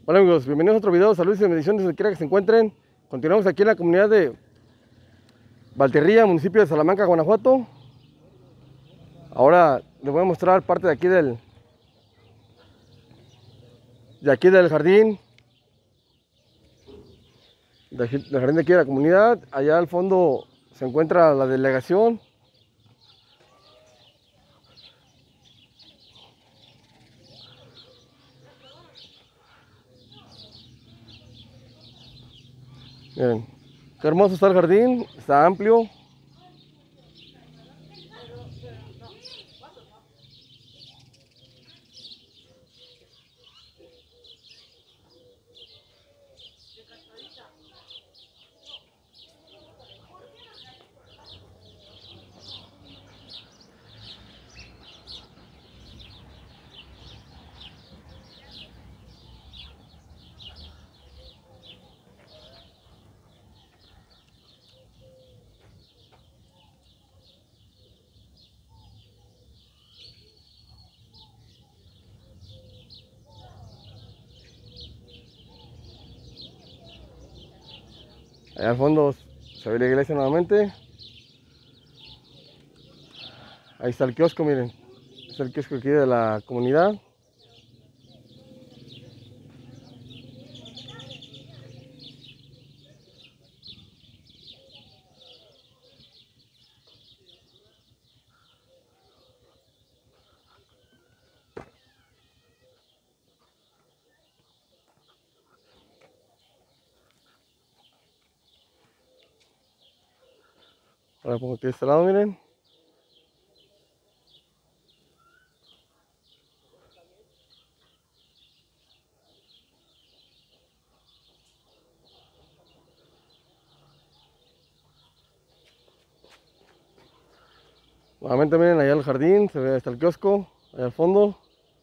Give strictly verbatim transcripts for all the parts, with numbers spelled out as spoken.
Hola amigos, bienvenidos a otro video, saludos y bendiciones donde quiera que se encuentren. Continuamos aquí en la comunidad de Valterrilla, municipio de Salamanca, Guanajuato. Ahora les voy a mostrar parte de aquí del de aquí del jardín de aquí- del jardín de aquí de la comunidad. Allá al fondo se encuentra la delegación. Miren, qué hermoso está el jardín, está amplio. Allá al fondo se ve la iglesia nuevamente. Ahí está el kiosco, miren. Es el kiosco aquí de la comunidad. Ahora pongo aquí de este lado, miren. Nuevamente miren allá el jardín, se ve hasta el kiosco, allá al fondo.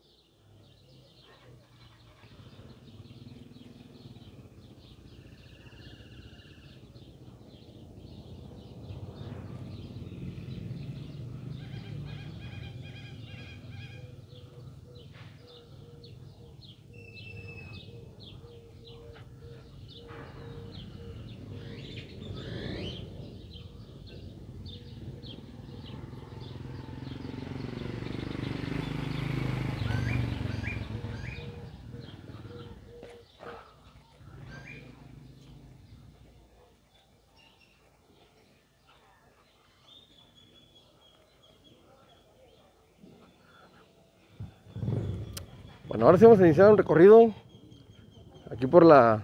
Bueno, ahora sí vamos a iniciar un recorrido aquí por la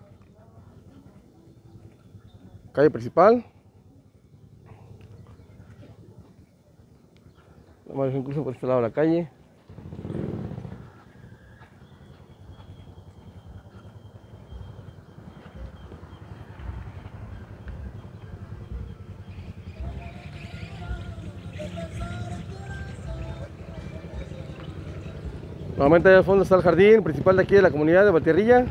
calle principal. Vamos a ir incluso por este lado de la calle. Nuevamente allá al fondo está el jardín principal de aquí de la comunidad de Valterrilla.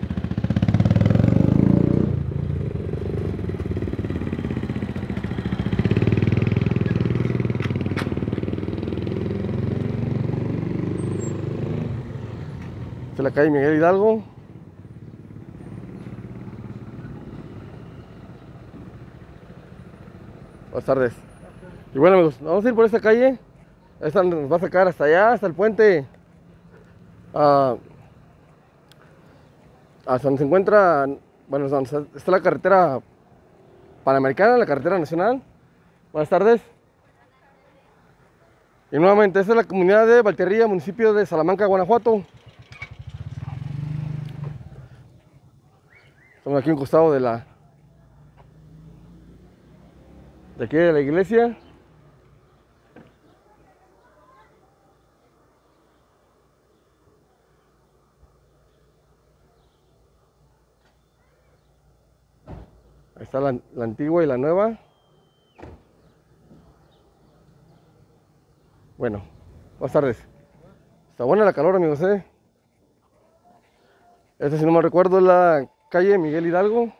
Esta es la calle Miguel Hidalgo. Buenas tardes. Y bueno amigos, vamos a ir por esta calle. Esta nos va a sacar hasta allá, hasta el puente. ah, hasta donde se encuentra, bueno, donde está está la carretera panamericana, la carretera nacional. Buenas tardes. Y nuevamente, esta es la comunidad de Valterrilla, municipio de Salamanca, Guanajuato. Estamos aquí a un costado de la de aquí de la iglesia. Ahí está la, la antigua y la nueva. Bueno, buenas tardes. Está buena la calor, amigos, ¿eh? Esta, si no me recuerdo, es la calle Miguel Hidalgo.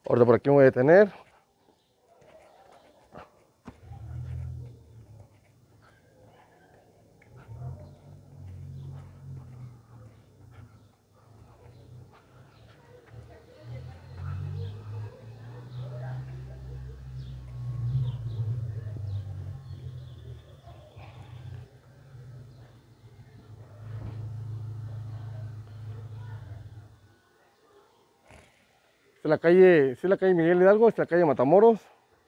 Ahorita por aquí me voy a detener. Esta es la calle, esta es la calle Miguel Hidalgo, esta es la calle Matamoros.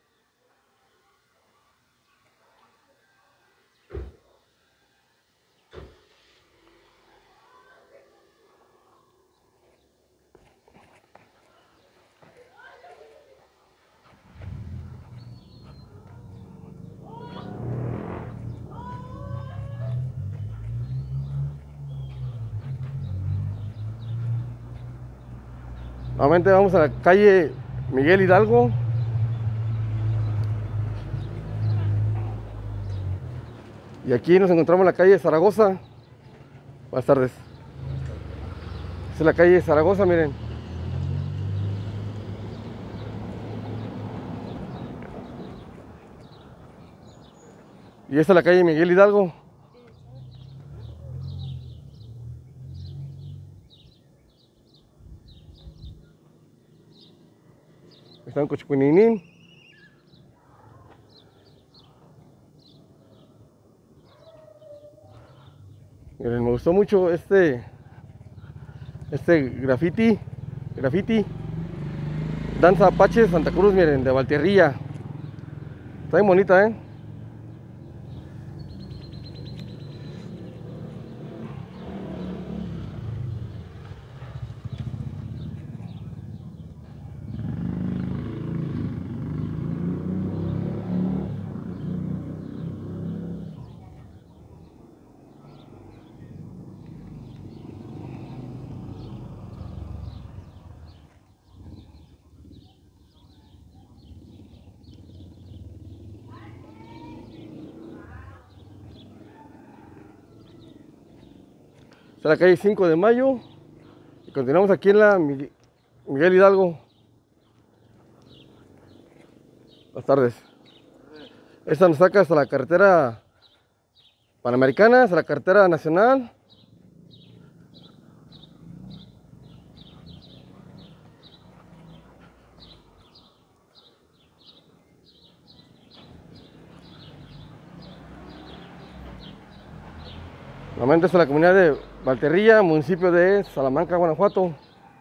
Nuevamente vamos a la calle Miguel Hidalgo. Y aquí nos encontramos en la calle Zaragoza. Buenas tardes. Esta es la calle Zaragoza, miren. Y esta es la calle Miguel Hidalgo. Está en Cochicuininín. Miren, me gustó mucho este este graffiti, graffiti, Danza Apache Santa Cruz, miren, de Valtierrilla. Está bien bonita, ¿eh? Está la calle cinco de mayo y continuamos aquí en la Miguel Hidalgo. Buenas tardes. Esta nos saca hasta la carretera Panamericana, hasta la carretera nacional. Nuevamente es la comunidad de Valtierrilla, municipio de Salamanca, Guanajuato.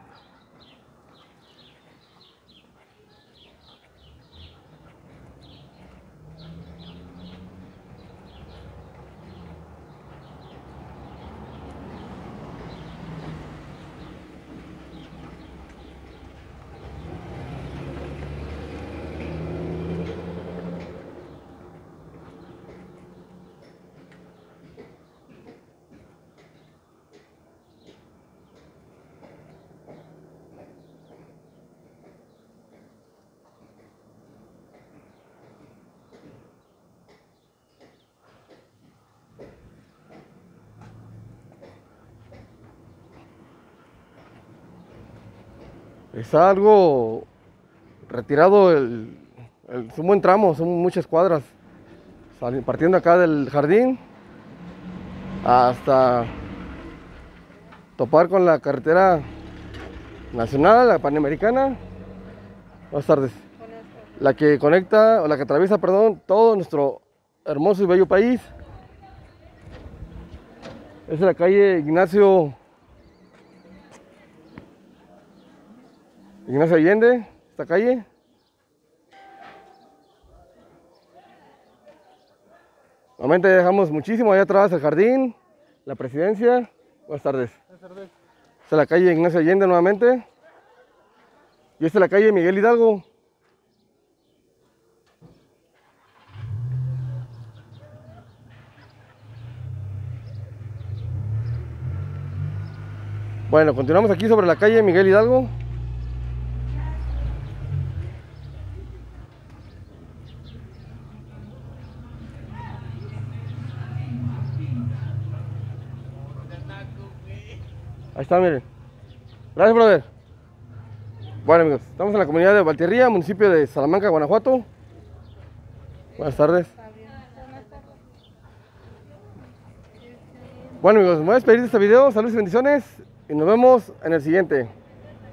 Está algo retirado, el, el, es un buen tramo, son muchas cuadras, partiendo acá del jardín hasta topar con la carretera nacional, la Panamericana. Buenas tardes. Buenas tardes. La que conecta, o la que atraviesa, perdón, todo nuestro hermoso y bello país. Es la calle Ignacio Ignacio Allende, esta calle. Nuevamente dejamos muchísimo allá atrás el jardín, la presidencia. Buenas tardes. Buenas tardes. Esta es la calle Ignacio Allende nuevamente. Y esta es la calle Miguel Hidalgo. Bueno, continuamos aquí sobre la calle Miguel Hidalgo. Ahí está, miren. Gracias, brother. Bueno amigos, estamos en la comunidad de Valtierría, municipio de Salamanca, Guanajuato. Buenas tardes. Bueno amigos, me voy a despedir de este video. Saludos y bendiciones. Y nos vemos en el siguiente.